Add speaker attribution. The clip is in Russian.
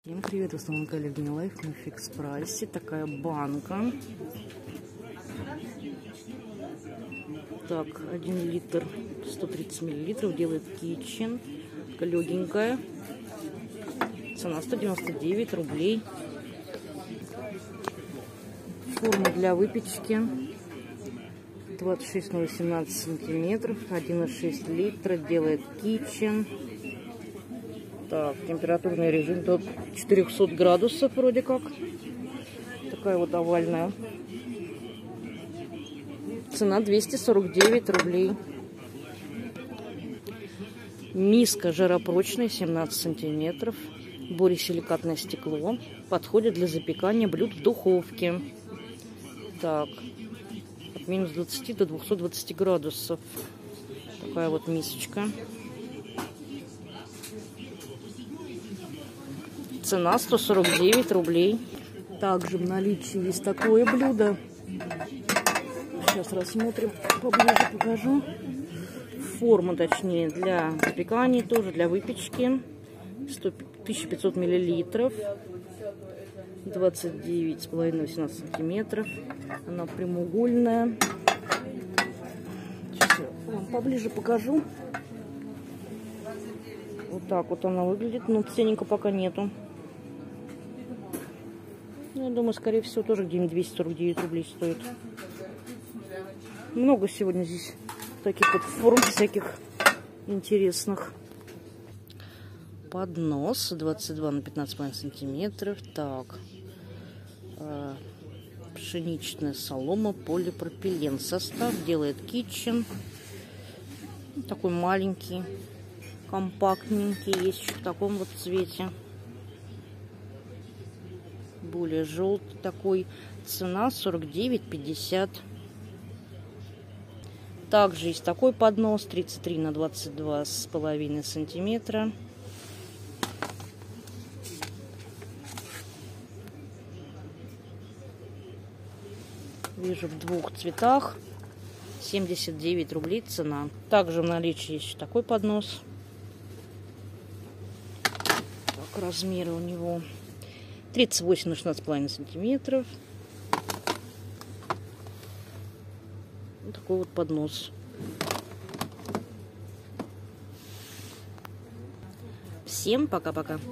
Speaker 1: Всем привет, в основном коллеги Лайф на фикс прайсе. Такая банка. Так, 1 литр 130 миллилитров делает Kitchen. Такая легенькая. Цена 199 рублей. Форма для выпечки 26 на 18 сантиметров, 1,6 литра, делает Kitchen. Так, температурный режим до 400 градусов вроде как. Такая вот овальная. Цена 249 рублей. Миска жаропрочная, 17 сантиметров. Боресиликатное стекло. Подходит для запекания блюд в духовке. Так, от минус 20 до 220 градусов. Такая вот мисочка. Цена 149 рублей. Также в наличии есть такое блюдо. Сейчас рассмотрим, поближе покажу. Форма, точнее, для запекания, тоже для выпечки. 1500 миллилитров. 29,5-18 сантиметров. Она прямоугольная. Сейчас я вам поближе покажу. Вот так вот она выглядит. Но ценника пока нету. Я думаю, скорее всего, тоже где-нибудь 249 рублей стоит. Много сегодня здесь таких вот форм всяких интересных. Поднос 22 на 15,5 сантиметров. Так. Пшеничная солома, полипропилен. Состав делает Kitchen. Такой маленький, компактненький. Есть еще в таком вот цвете. Более желтый такой. Цена 49,50. Также есть такой поднос 33 на 22,5 сантиметра. Вижу в двух цветах. 79 рублей цена. Также в наличии есть такой поднос. Так, размеры у него 38 на 16,5 сантиметров. Вот такой вот поднос. Всем пока-пока.